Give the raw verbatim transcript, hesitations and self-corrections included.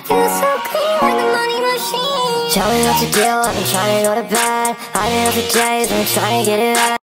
You so clean like a money machine. Tell me what to do, I've been trying to go to bed. I've been up for days, I've been trying to get it right.